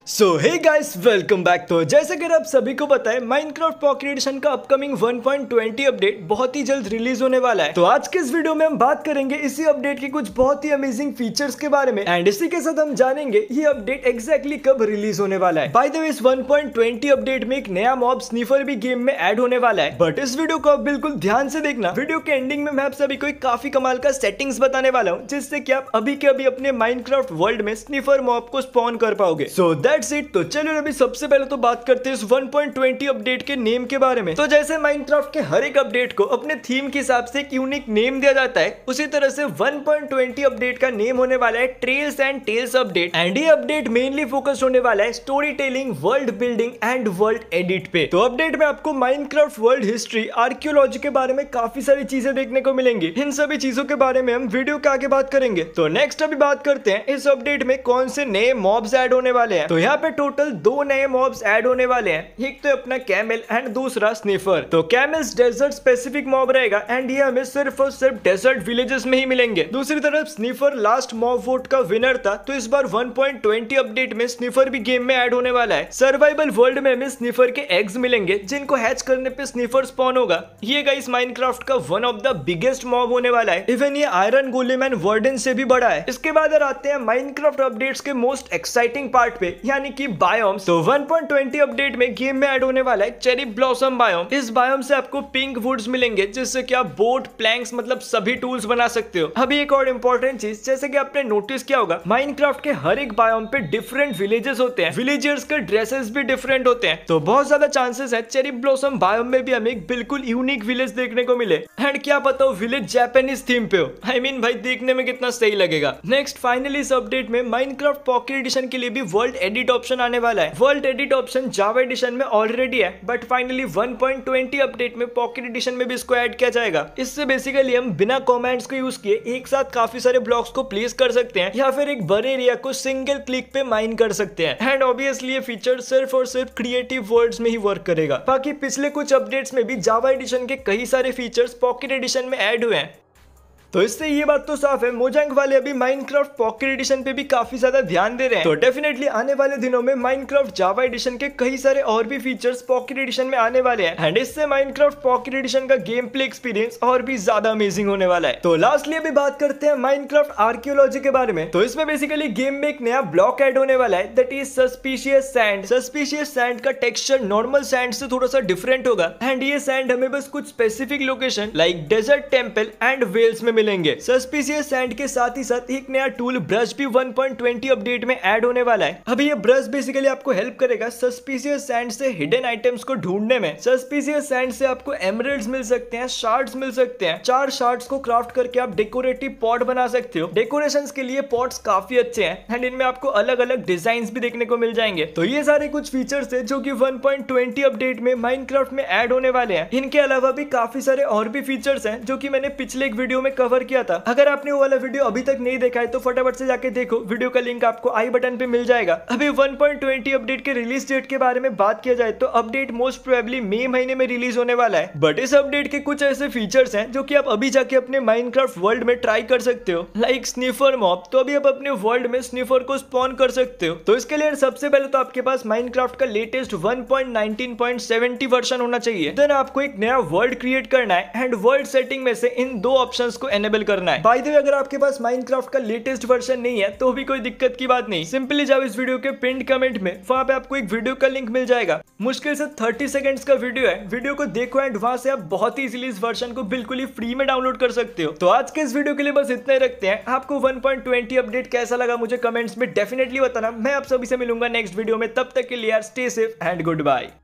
सो hey guys welcome back. तो जैसे कि आप सभी को पता है माइनक्राफ्ट पॉकेट एडिशन का अपकमिंग 1.20 अपडेट बहुत ही जल्द रिलीज होने वाला है। तो आज के इस वीडियो में हम बात करेंगे इसी अपडेट के कुछ बहुत ही अमेजिंग फीचर्स के बारे में एंड इसी के साथ हम जानेंगे ये अपडेट एग्जैक्टली कब रिलीज होने वाला है। बाय द वे इस 1.20 अपडेट में एक नया मॉब स्नीफर भी गेम में ऐड होने वाला है, बट इस वीडियो को आप बिल्कुल ध्यान से देखना। वीडियो के एंडिंग में मैं आप सभी को एक काफी कमाल का सेटिंग्स बताने वाला हूँ जिससे कि आप अभी के अभी अपने माइनक्राफ्ट वर्ल्ड में स्नीफर मॉब को स्पॉन कर पाओगे। So that's it. तो चलिए अभी सबसे पहले तो बात करते हैं इस 1.20 अपडेट के नेम के बारे में। तो जैसे माइनक्राफ्ट के हर एक अपडेट को अपने थीम के हिसाब से एक यूनिक नेम दिया जाता है, उसी तरह से 1.20 अपडेट का नेम होने वाला है trails and tales update and ये अपडेट मेनली फोकस होने वाला है story telling, world building and world edit पे। तो अपडेट में आपको माइनक्राफ्ट वर्ल्ड हिस्ट्री, आर्कियोलॉजी के बारे में काफी सारी चीजें देखने को मिलेंगी। इन सभी चीजों के बारे में हम वीडियो के आगे बात करेंगे। तो नेक्स्ट अभी बात करते हैं इस अपडेट में कौन से नए मॉब्स ऐड होने वाले हैं। तो यहाँ पे टोटल दो नए मॉब्स ऐड होने वाले हैं, एक तो अपना कैमल एंड दूसरा स्निफर। तो कैमल्स डेजर्ट स्पेसिफिक मॉब रहेगा एंड ये हमें सिर्फ और सिर्फ डेजर्ट विलेजेस में ही मिलेंगे। दूसरी तरफ स्निफर लास्ट मॉब वोट का विनर था, तो इस बार 1.20 अपडेट में स्निफर भी गेम में ऐड होने वाला है। सर्वाइवल वर्ल्ड में हमें स्निफर के एग्स मिलेंगे जिनको हैच करने पे स्निफर स्पॉन होगा। ये गाइस माइनक्राफ्ट का one of the biggest mob होने वाला है, इवन ये आयरन गोलेम एंड वर्डन से भी बड़ा है। इसके बाद आते हैं माइनक्राफ्ट अपडेट्स के मोस्ट एक्साइटिंग पार्ट पे, यानी कि बायोम्स। तो 1.20 अपडेट में गेम में ऐड होने वाला है चेरी ब्लॉसम बायोम। इस बायोम से आपको पिंक वुड्स मिलेंगे जिससे कि आप बोट, प्लैंक्स मतलब सभी टूल्स बना सकते हो। अभी एक और इंपॉर्टेंट चीज, जैसे कि आपने नोटिस किया होगा माइनक्राफ्ट के हर एक बायोम पे डिफरेंट विलेजेस होते हैं, विलेजर्स के ड्रेसेस भी डिफरेंट होते हैं। तो बहुत ज्यादा चांसेस है चेरी ब्लॉसम बायोम में भी हमें एक बिल्कुल यूनिक विलेज देखने को मिले एंड क्या पता हो विलेज जापानीज थीम पे हो। आई मीन भाई देखने में कितना सही लगेगा। नेक्स्ट फाइनली इस अपडेट में माइनक्राफ्ट पॉकेट एडिशन के लिए भी वर्ल्ड एडिट ऑप्शन आने वाला है। World edit option Java edition में ऑलरेडी है, बट फाइनली 1.20 अपडेट में पॉकेट एडिशन में भी इसको ऐड किया जाएगा। इससे बेसिकली हम बिना कमेंट्स को यूज किए एक साथ काफी सारे ब्लॉक्स को प्लेस कर सकते हैं या फिर एक बड़े एरिया को सिंगल क्लिक पे माइन कर सकते हैं एंड ऑब्वियसली ये फीचर सिर्फ और सिर्फ क्रिएटिव वर्ल्ड्स में ही वर्क करेगा। बाकी पिछले कुछ अपडेट्स में भी जावा एडिशन के कई सारे फीचर्स पॉकेट एडिशन में ऐड हुए हैं। तो इससे ये बात तो साफ है मोजांग वाले अभी माइनक्राफ्ट पॉकेट एडिशन पे भी काफी ज्यादा ध्यान दे रहे हैं। तो डेफिनेटली आने वाले दिनों में माइनक्राफ्ट जावा एडिशन के कई सारे और भी फीचर्स पॉकेट एडिशन में आने वाले हैं एंड इससे माइनक्राफ्ट पॉकेट एडिशन का गेम प्ले एक्सपीरियंस और भी ज्यादा अमेजिंग होने वाला है। तो लास्टली अभी बात करते हैं माइनक्राफ्ट आर्कियोलॉजी के बारे में। तो इसमें बेसिकली गेम में एक नया ब्लॉक ऐड होने वाला है, that is suspicious sand. Suspicious sand का टेक्सचर नॉर्मल सैंड से थोड़ा सा डिफरेंट होगा एंड ये सैंड हमें बस कुछ specific location like desert temple and wells में मिलेंगे। सस्पिशियस सैंड के साथ ही साथ एक नया टूल ब्रश भी 1.20 अपडेट में ऐड होने वाला है। अभी ये ब्रश बेसिकली आपको हेल्प करेगा सस्पिशियस सैंड से हिडन आइटम्स को ढूंढने में। सस्पिशियस सैंड से आपको एमरल्ड्स मिल सकते हैं, शार्ड्स मिल सकते हैं। 4 शार्ड्स को क्राफ्ट करके आप डेकोरेटिव पॉट बना सकते हो। डेकोरेशंस के लिए पॉट्स काफी अच्छे हैं एंड इनमें आपको अलग अलग डिजाइन भी देखने को मिल जाएंगे। तो ये सारे कुछ फीचर्स है जो कि 1.20 अपडेट में माइनक्राफ्ट में ऐड होने वाले हैं। इनके अलावा भी काफी सारे और भी फीचर्स हैं जो कि मैंने पिछले एक वीडियो में कवर किया था। अगर आपने वो वाला वीडियो अभी तक नहीं देखा है तो फटाफट से जाके देखो, वीडियो का लिंक आपको आई बटन पे मिल जाएगा। अभी 1.20 अपडेट के रिलीज डेट के बारे में बात किया जाए तो अपडेट मोस्ट प्रोबेबली मई महीने में रिलीज होने वाला है, बट इस अपडेट के कुछ ऐसे फीचर्स हैं जो कि आप अभी जाके अपने माइनक्राफ्ट वर्ल्ड में ट्राई कर सकते हो, लाइक स्निफर मॉब। तो अभी आप अपने वर्ल्ड में स्निफर को स्पॉन कर सकते हो। तो इसके लिए सबसे पहले तो आपके पास माइनक्राफ्ट का लेटेस्ट 1.19.70 वर्जन होना चाहिए। देन आपको एक नया वर्ल्ड क्रिएट करना है एंड वर्ल्ड सेटिंग में से इन 2 ऑप्शंस को एनेबल करना है। बाय द वे अगर आपके पास माइनक्राफ्ट का लेटेस्ट वर्जन नहीं है तो भी कोई दिक्कत की बात नहीं, सिंपली जाओ इस वीडियो के पिन्ड कमेंट में, वहां पे आपको एक वीडियो का लिंक मिल जाएगा। मुश्किल से 30 सेकंड्स का वीडियो है, वीडियो को देखो एंड वहां से आप बहुत ही इजीली इस वर्जन को बिल्कुल ही फ्री में डाउनलोड कर सकते हो। तो आज के इस वीडियो के लिए बस इतना ही रखते हैं। आपको 1.20 अपडेट कैसा लगा मुझे कमेंट्स में डेफिनेटली बताना। मैं आप सभी से मिलूंगा नेक्स्ट वीडियो में, तब तक के लिए यार stay safe and good bye.